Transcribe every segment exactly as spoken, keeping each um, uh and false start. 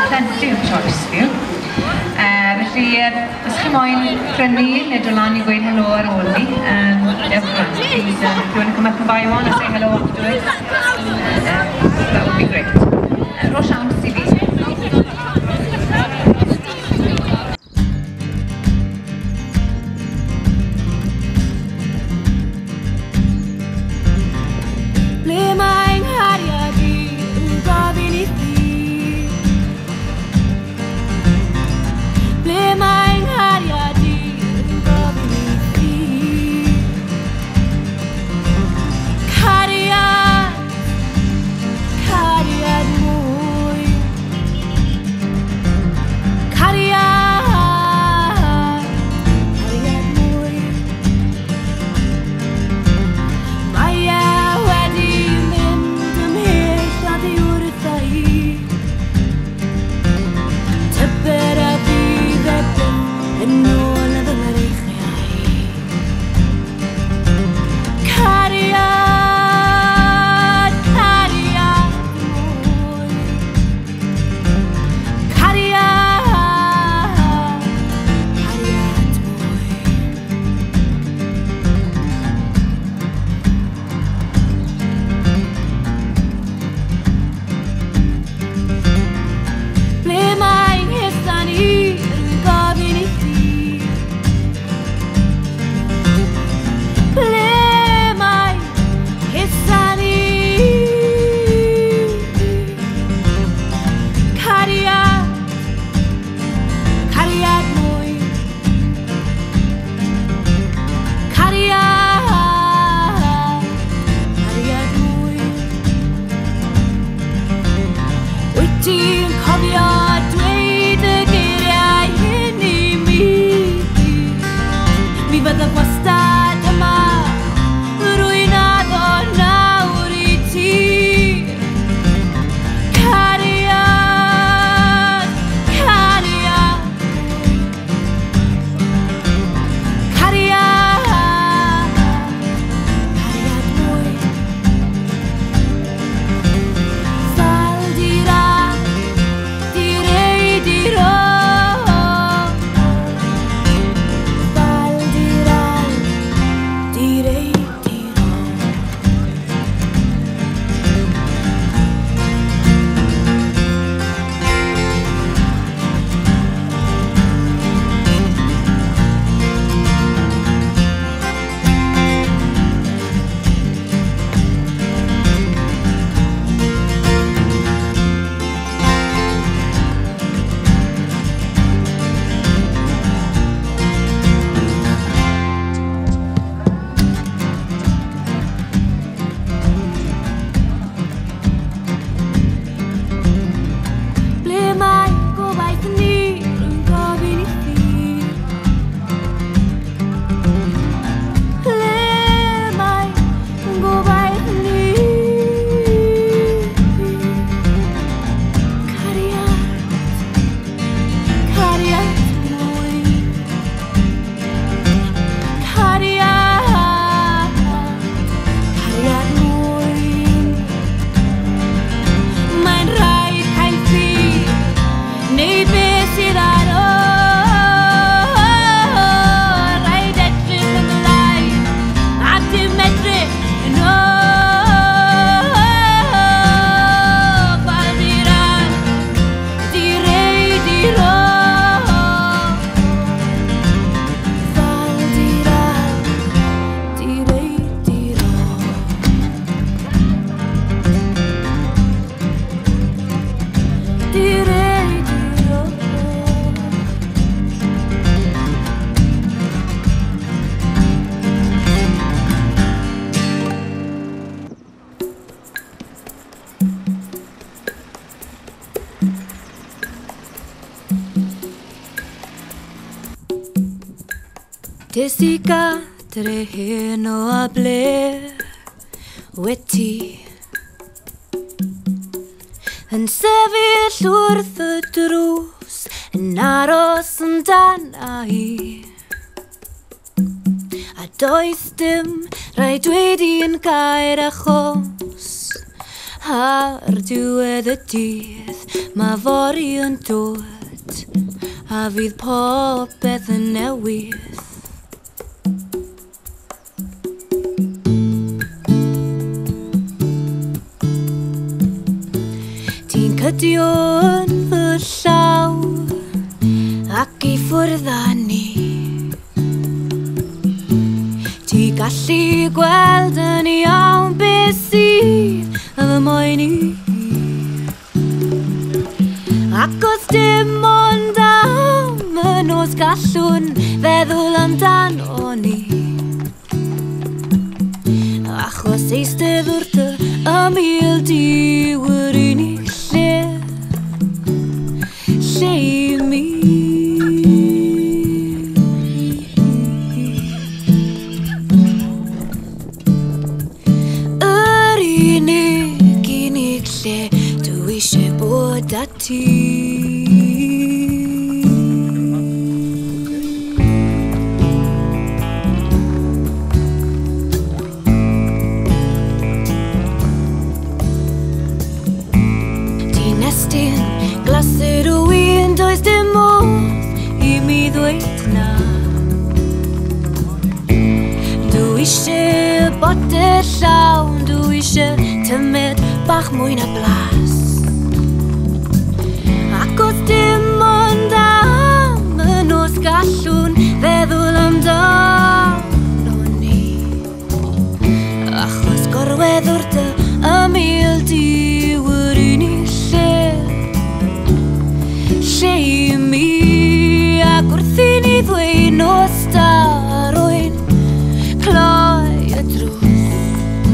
plenty of choice for you. Felly, os chi moyn prynu neu dod lan I gweud helo ar ôl ni, dewch lan. Please, if you want to come up and buy one and say hello afterwards, that would be great. Ro siawns I fi. Ble mae'n nghariad I yn gofyn I thi? Ble mae'n nghariad I yn gofyn I thi? Cariad, cariad mwy. Cariad, cariad mwy. Mae e wedi mynd ymhell oddi wrtha I. Tybed a fydd e byth yn ôl y fy mreichiau. Cariad, cariad mwy. Cariad, cariad mwy. Ble mae'n hesan I rwy'n gofyn I thi? Ble mae'n hesan I? Cariad, cariad mwy. Cariad, cariad mwy. Wyt ti'n cofio dweud y geiriau hyn I mi? Mi fyddaf wastad yma, rwy'n addo nawr I ti. Cariad, cariad, cariad, cariad mwy. Fal dira, direi dirò. Fal dira, direi dirò. Ble mae'n gobaith ni rwy'n gofyn I thi? Ble mae'n gobaith ni? Cariad, cariad mwy. Cariad, cariad mwy. Mae'n rhaid cael fi neu beth sydd ar ôl. Rhaid edrych ymlaen a dim edrych yn ôl. Fal dira, direi dirò. Fal dira, direi dirò. Direi dirò. Des I gadre hyn o a ble wedi yn sefyll wrth y drws yn aros amdana I. A does dim rhaid dweud un gair achos Ar diwedd y dydd mae fori yn dod a fydd popeth yn newydd. Ti'n cydio yn fy llaw ac i ffwrdd â ni. Ti gallu gweld yn iawn beth sydd yn fy moyn i. Ac os dim ond am y nos gallwn feddwl amdano ni. Achos eistedd wrth y ymyl diwyr unig lle, lle i mi. Yr unig, unig lle dwi eisiau bod â ti. Glasur o win, does dim modd i mi ddweud na. Dwi eisiau botel llawn, dwi eisiau tymed bach mwy na blas. Ac os dim ond am y nos gallwn feddwl amdano ni. Achos gorwedd wrth y ymyl diwyr unig lle, lle i mi. Ac wrth i ni ddweud nos da rwy'n cloi y drws.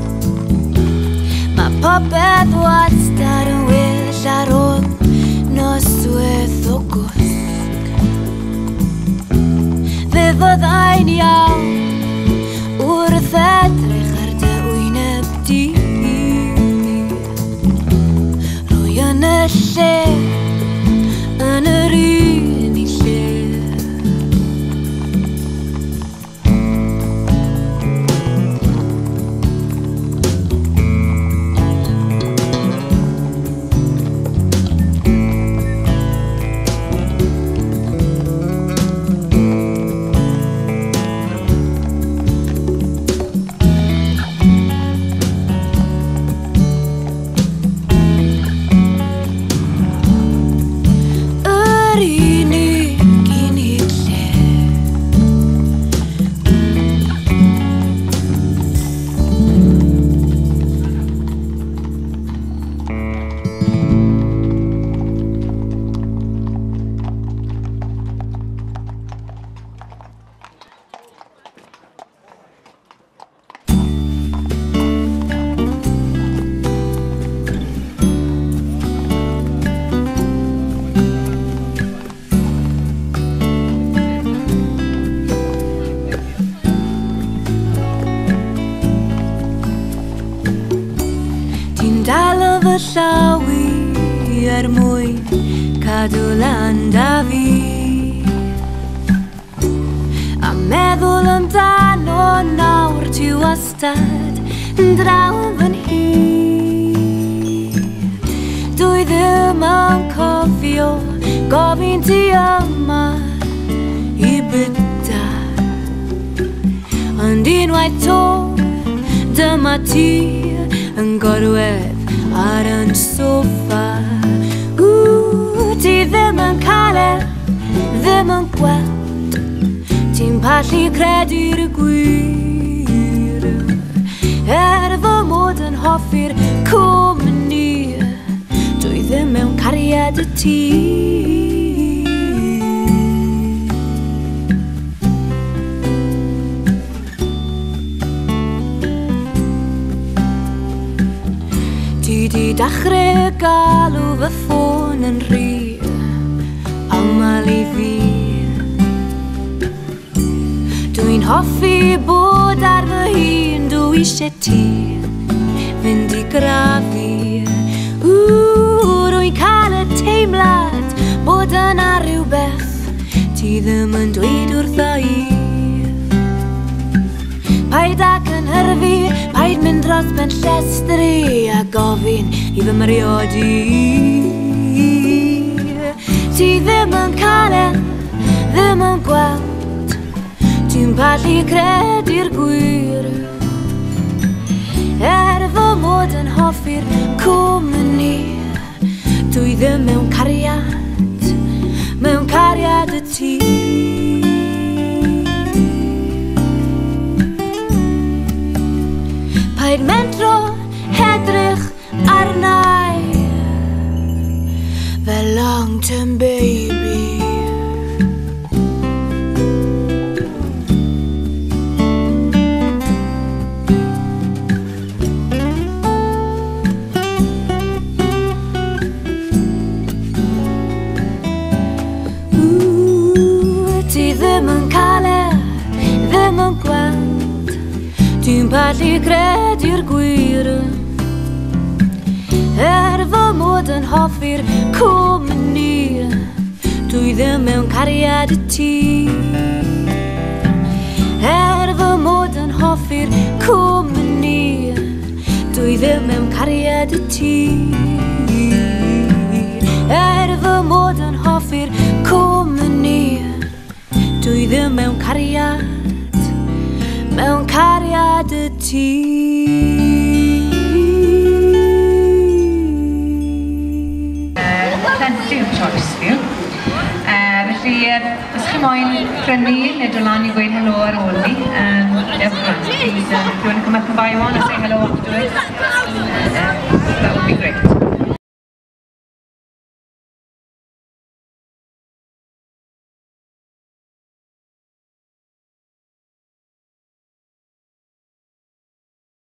Mae popeth wastad yn well ar ôl noswaith o gwsg. Fe fyddai'n iawn wrth edrych ar dy wyneb di. Rwy yn y lle, yn yr unig lle. Llaw i er mwyn cadw lan da fi, a meddwl amdano nawr ti wastad yn draw fy nhir. Dwi ddim yn cofio gofyn ti yma i byta, ond unwaith to dyma ti yn gorwedd ar yn soffa. Ww, ti ddim yn cael e, ddim yn gweld. Ti'n pallu credu'r gwir, er fy mod yn hoffi'r cwmni. Dwi ddim mewn cariad y ti. Ti di dachrau galw fy ffôn yn rhy aml i fi. Dwi'n hoffi bod ar fy hun, dwi eisiau ti fynd i grafi. Ww, rwy'n cael y teimlad bod yna rhywbeth ti ddim yn dweud wrtha i. paid ac yn hyrfi, paid mynd dros ben llestri a gofyn i fy mriodi. Ti ddim yn cael e, ddim yn gweld, ti'n pallu credu'r gwir. Er fy mod yn hoffi'r cwmni, dwi ddim mewn cariad, mewn cariad y ti. Paid mentro hedrych arnau fel long-term baby. Ti ddim yn cael e, ddim yn gweld, ti'n pallu credu'r gwir. Er fy mod yn hoffi'r cwmni, dwi ddim mewn cariad y ti. Er fy mod yn hoffi'r cwmni, dwi ddim mewn cariad y ti. Er fy mod yn hoffi'r cwmni, dwi ddim mewn cariad, mewn cariad y ti. Plenty o choice fi. Felly, os chi moyn prynu neu dod lan i gweud helo ar ôl ni, ewch lan. Please, if you want to come up and buy one or say hello afterwards, that would be great.